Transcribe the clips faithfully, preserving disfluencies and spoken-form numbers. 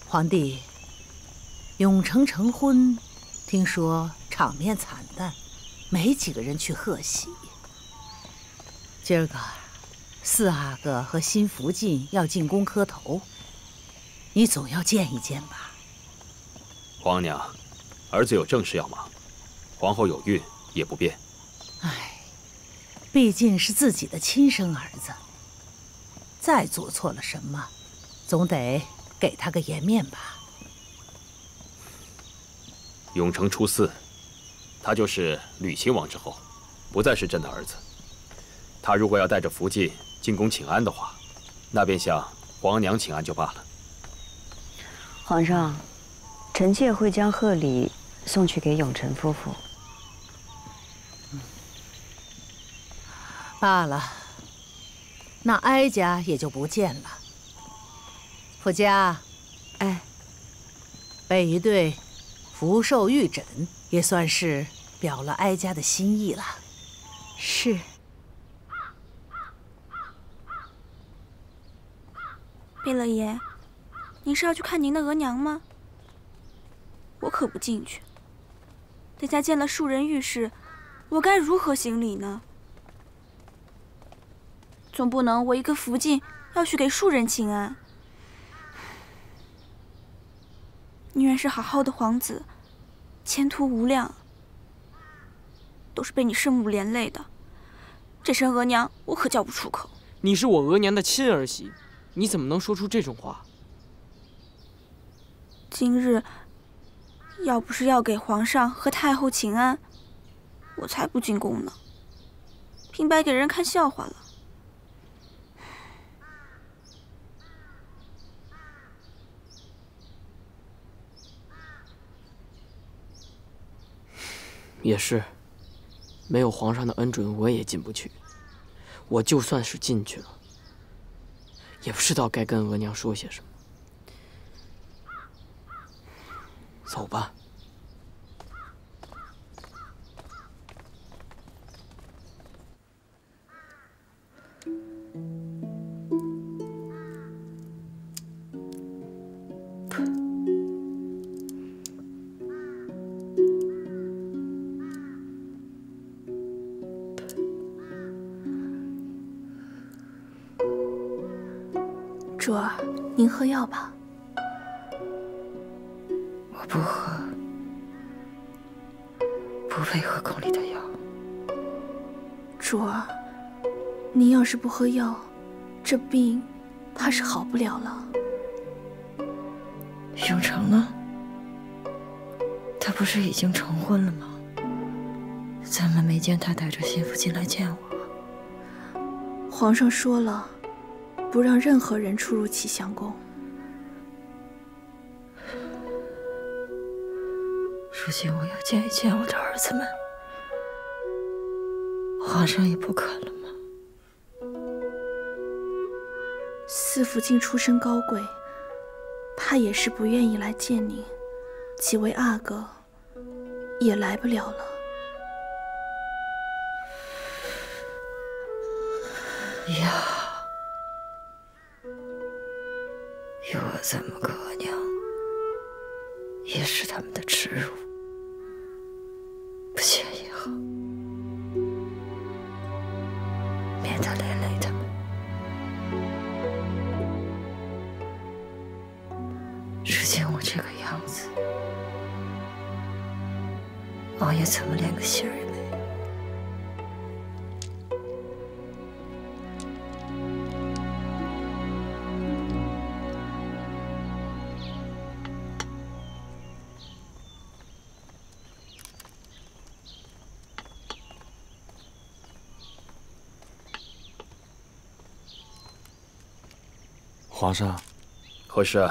皇帝，永成成婚，听说场面惨淡，没几个人去贺喜。今儿个四阿哥和新福晋要进宫磕头，你总要见一见吧？ 皇娘，儿子有正事要忙，皇后有孕也不便。 唉，毕竟是自己的亲生儿子，再做错了什么，总得给他个颜面吧。 永成初四，他就是吕亲王之后，不再是朕的儿子。他如果要带着福晋进宫请安的话，那便向皇娘请安就罢了。 皇上，臣妾会将贺礼送去给永成夫妇。 嗯，罢了，那哀家也就不见了。福家， 哎， 备一对福寿玉枕，也算是表了哀家的心意了。 是。 贝勒爷，您是要去看您的额娘吗？我可不进去。等下见了庶人御史，我该如何行礼呢？总不能我一个福晋要去给庶人请安。宁愿是好好的皇子，前途无量，都是被你圣母连累的。这声额娘我可叫不出口。 你是我额娘的亲儿媳，你怎么能说出这种话？ 今日要不是要给皇上和太后请安，我才不进宫呢，平白给人看笑话了。 也是，没有皇上的恩准，我也进不去。我就算是进去了，也不知道该跟额娘说些什么。走吧。 主儿，您喝药吧。 我不喝，不配喝宫里的药。 主儿，您要是不喝药，这病怕是好不了了。 永成呢？他不是已经成婚了吗？怎么没见他带着新福晋来见我？ 皇上说了，不让任何人出入启祥宫。 如今我要见一见我的儿子们，皇上也不肯了吗？ 四福晋出身高贵，怕也是不愿意来见您，几位阿哥也来不了了。 呀，有我这么个额娘，也是他们的耻辱。不见也好，免得连累他们。如今我这个样子，王爷怎么连个信儿也没有？ 皇上， 何事？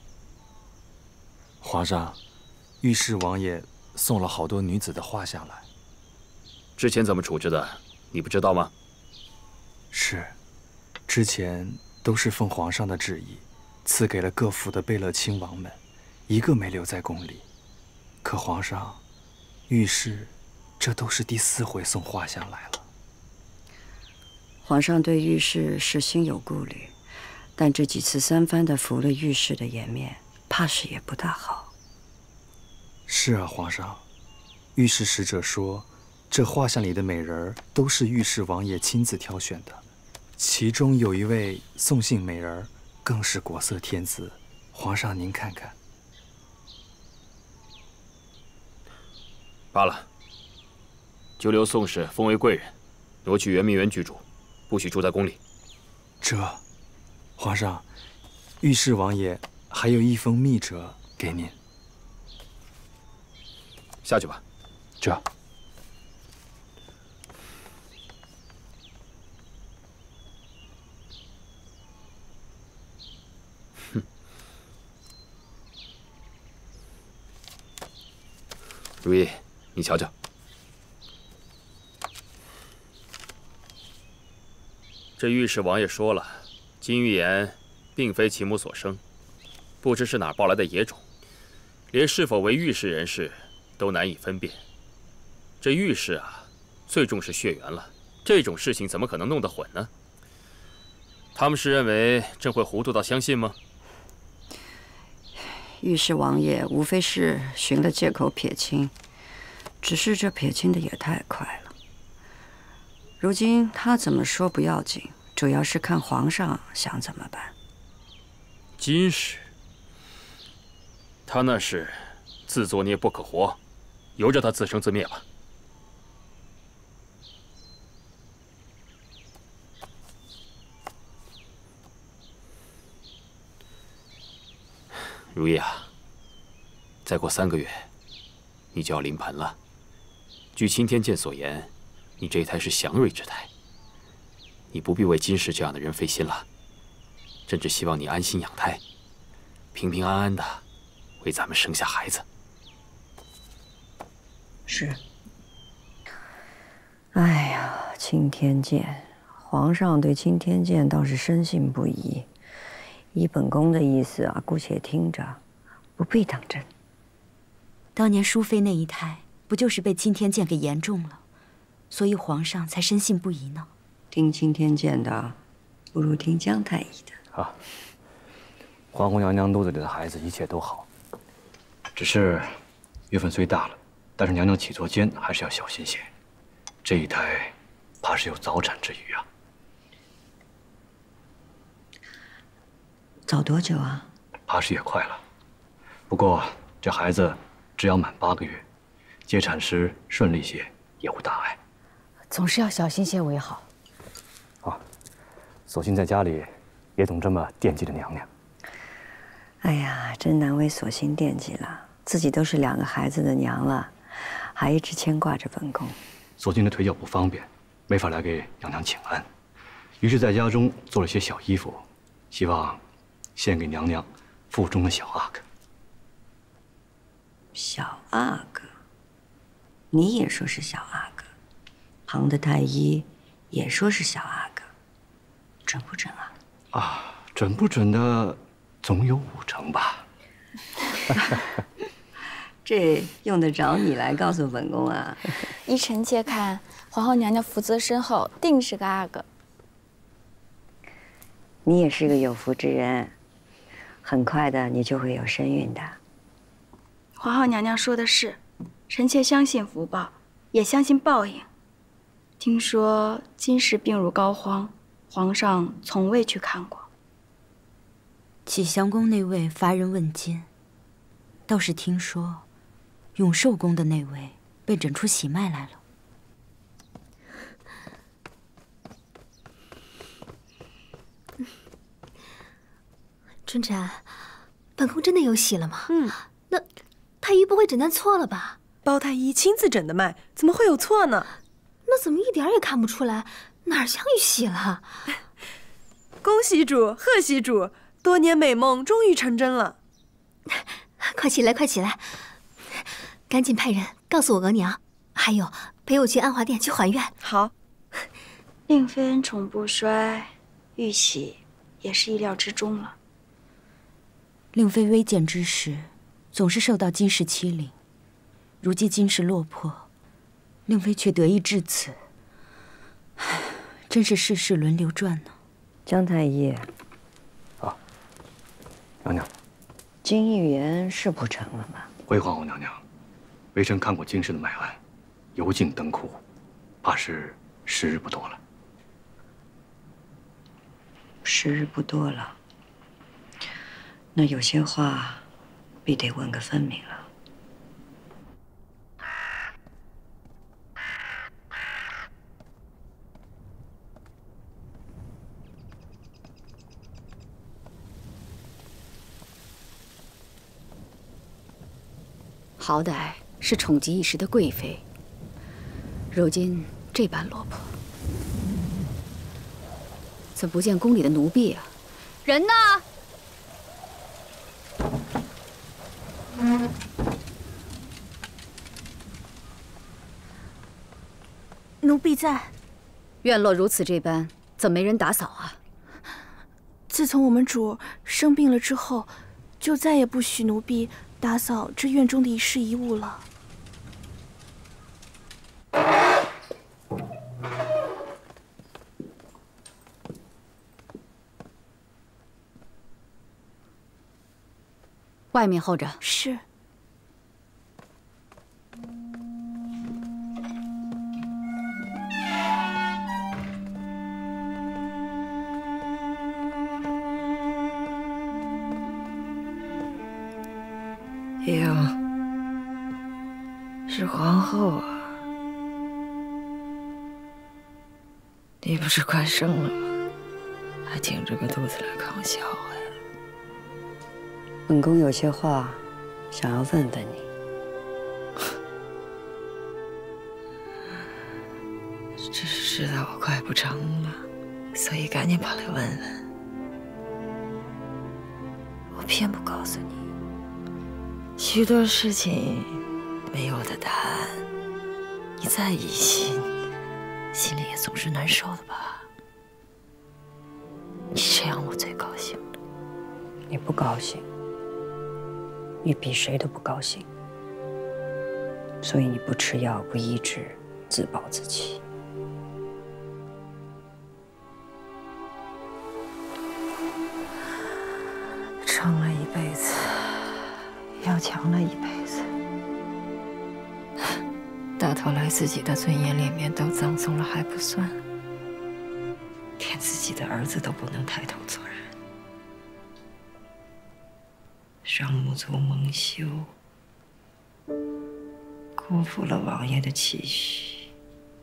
皇上，御史王爷送了好多女子的画像来。 之前怎么处置的，你不知道吗？ 是，之前都是奉皇上的旨意，赐给了各府的贝勒亲王们，一个没留在宫里。可皇上，御史，这都是第四回送画像来了。 皇上对御史是心有顾虑。但这几次三番的服了御史的颜面， 怕是也不大好。 是啊，皇上，御史使者说，这画像里的美人儿都是御史王爷亲自挑选的，其中有一位宋姓美人儿，更是国色天姿。皇上您看看。 罢了，就留宋氏封为贵人，挪去圆明园居住，不许住在宫里。 这，皇上，御史王爷还有一封密折给您。 下去吧。 这。 哼。如意，你瞧瞧，这御史王爷说了，金玉妍并非其母所生，不知是哪儿抱来的野种，连是否为御史人士都难以分辨。这御史啊，最重视血缘了，这种事情怎么可能弄得混呢？他们是认为朕会糊涂到相信吗？ 御史王爷无非是寻了借口撇清，只是这撇清的也太快了。如今他怎么说不要紧，主要是看皇上想怎么办。 金氏，他那是自作孽不可活，由着他自生自灭吧。如意啊，再过三个月，你就要临盆了。据青天剑所言，你这一胎是祥瑞之胎，你不必为金氏这样的人费心了。朕只希望你安心养胎，平平安安的为咱们生下孩子。 是。哎呀，青天剑，皇上对青天剑倒是深信不疑。依本宫的意思啊，姑且听着，不必当真。 当年淑妃那一胎，不就是被青天剑给言中了，所以皇上才深信不疑呢？ 听青天剑的，不如听姜太医的。 啊，皇后娘娘肚子里的孩子一切都好，只是月份虽大了，但是娘娘起坐间还是要小心些。这一胎，怕是有早产之虞啊。 早多久啊？ 怕是也快了。不过这孩子只要满八个月，接产时顺利些也无大碍。 总是要小心些为好。 啊，索性在家里也总这么惦记着娘娘。 哎呀，真难为索性惦记了，自己都是两个孩子的娘了，还一直牵挂着本宫。 索性的腿脚不方便，没法来给娘娘请安，于是在家中做了些小衣服，希望献给娘娘腹中的小阿哥。 小阿哥，你也说是小阿哥，旁的太医也说是小阿哥，准不准啊？ 啊，准不准的，总有五成吧。 这用得着你来告诉本宫啊？ 依臣妾看，皇后娘娘福泽深厚，定是个阿哥。 你也是个有福之人，很快的你就会有身孕的。 皇后娘娘说的是，臣妾相信福报，也相信报应。听说金氏病入膏肓，皇上从未去看过。 启祥宫那位乏人问津，倒是听说永寿宫的那位被诊出喜脉来了。 春晨，本宫真的有喜了吗？ 嗯， 那太医不会诊断错了吧？ 包太医亲自诊的脉，怎么会有错呢？ 那怎么一点也看不出来，哪儿像玉玺了？ 恭喜主，贺喜主，多年美梦终于成真了。 快起来，快起来，赶紧派人告诉我额娘，还有陪我去安华殿去还愿。 好。 令妃恩宠不衰，玉玺也是意料之中了。 令妃微贱之时，总是受到金氏欺凌。如今金氏落魄，令妃却得以至此，唉，真是世事轮流转呢。 姜太医， 啊，娘娘， 金玉言是不成了吗？ 回皇后娘娘，微臣看过金氏的脉案，油尽灯枯，怕是时日不多了。 时日不多了，那有些话必得问个分明了。 好歹是宠极一时的贵妃，如今这般落魄，怎不见宫里的奴婢啊？人呢？ 奴婢在。 院落如此这般，怎没人打扫啊？ 自从我们主生病了之后，就再也不许奴婢打扫这院中的一事一物了。 外面候着。 是。 哟，是皇后啊！你不是快生了吗？还挺着个肚子来看我笑话呀？本宫有些话想要问问你。只是知道我快不成了，所以赶紧跑来问问。我偏不告诉你。许多事情没有的答案，你再疑心，心里也总是难受的吧？你这样我最高兴了。你不高兴，你比谁都不高兴，所以你不吃药不医治，自暴自弃。撑了一辈子。要强了一辈子，到头来自己的尊严脸面都葬送了还不算，连自己的儿子都不能抬头做人，让母族蒙羞，辜负了王爷的期许。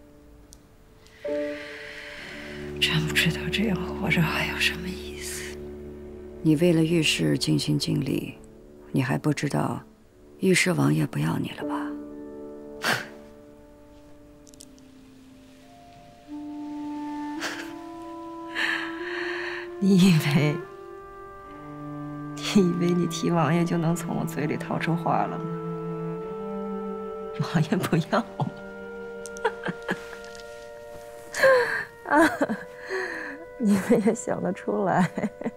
真不知道这样活着还有什么意思。你为了御史尽心尽力。你还不知道，御史王爷不要你了吧？你以为，你以为你提王爷就能从我嘴里掏出话了吗？王爷不要我。啊，你们也想得出来。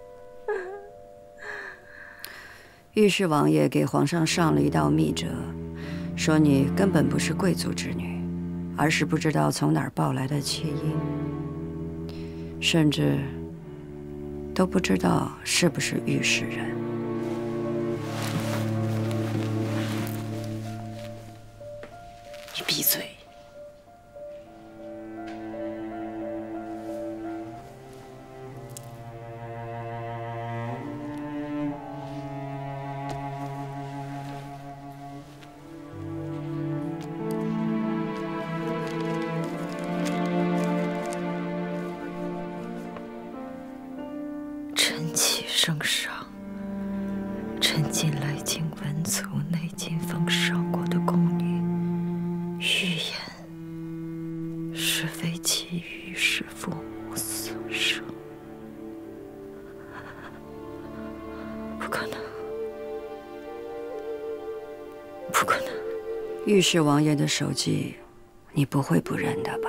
御史王爷给皇上上了一道密折，说你根本不是贵族之女，而是不知道从哪儿抱来的妾婴，甚至都不知道是不是御史人。你闭嘴！圣上，臣近来经文族内进奉上国的宫女，预言是非其御史父母所生，不可能，不可能！御史王爷的手迹，你不会不认的吧？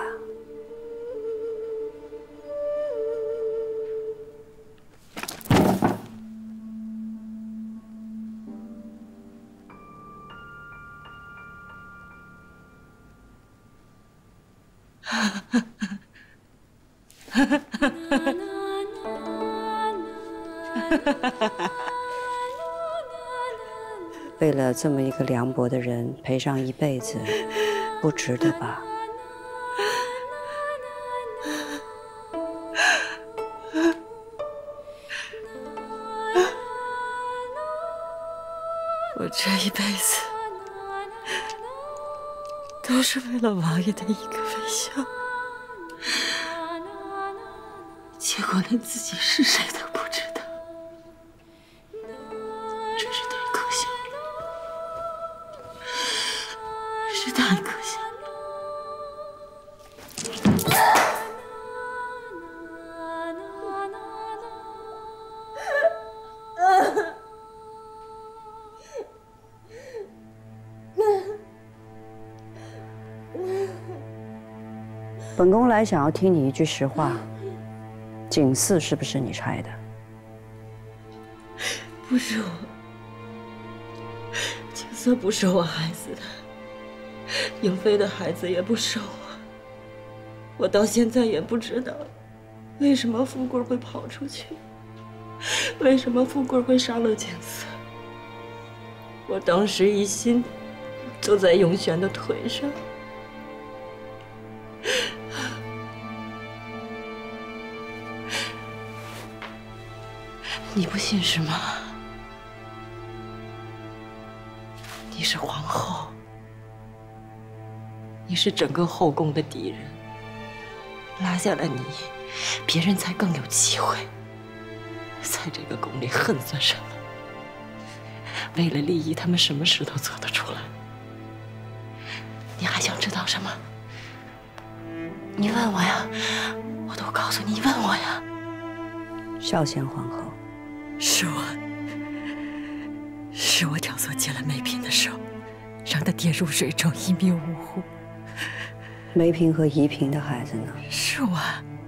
为了这么一个凉薄的人赔上一辈子，不值得吧？ 我这一辈子都是为了王爷的一个微笑，结果连自己是谁都不知道，真是太可笑了，是太可笑了。 本宫来想要听你一句实话，景寺是不是你拆的？ 不是我，景色不是我害死的，颖妃的孩子也不是我。我到现在也不知道，为什么富贵会跑出去，为什么富贵会杀了景色。我当时一心坐在永璇的腿上。你不信是吗？你是皇后，你是整个后宫的敌人，拉下了你，别人才更有机会在这个宫里恨算什么？为了利益，他们什么事都做得出来。你还想知道什么？你问我呀，我都告诉你，问我呀。 孝贤皇后。 是我，是我挑唆接了梅嫔的手，让她跌入水中，一命呜呼。 梅嫔和宜嫔的孩子呢？ 是我，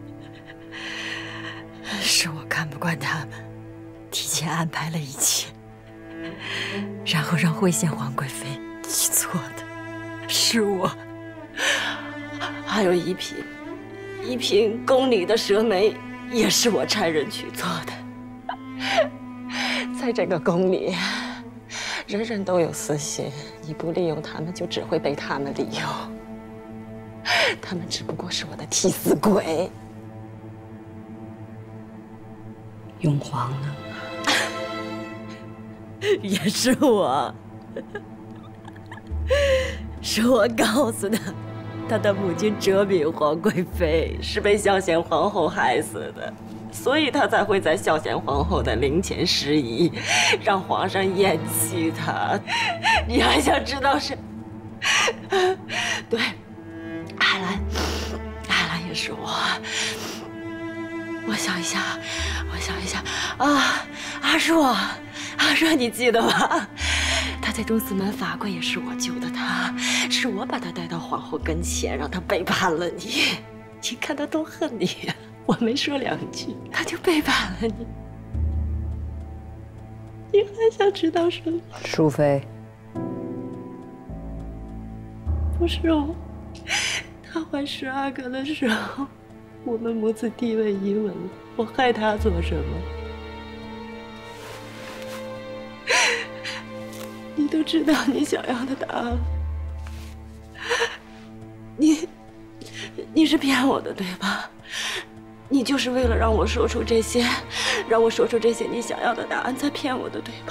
是我看不惯他们，提前安排了一切，然后让惠县皇贵妃去做的。是我，还有宜嫔，宜嫔宫里的蛇眉也是我差人去做的。在这个宫里，人人都有私心，你不利用他们，就只会被他们利用。他们只不过是我的替死鬼。 永璜呢？ 也是我，是我告诉他，他的母亲哲敏皇贵妃是被孝贤皇后害死的。所以他才会在孝贤皇后的灵前失仪，让皇上厌弃他。你还想知道是？对，阿兰，阿兰也是我。我想一下，我想一下啊，阿若，阿若，你记得吗？他在中司门罚跪也是我救的他，是我把他带到皇后跟前，让他背叛了你。你看他多恨你呀！我没说两句，他就背叛了你。你还想知道什么？ 淑妃， 不是我，他怀十二个的时候，我们母子地位疑稳了，我害他做什么？你都知道你想要的答案，你你是骗我的，对吧？你就是为了让我说出这些，让我说出这些你想要的答案，才骗我的，对吧？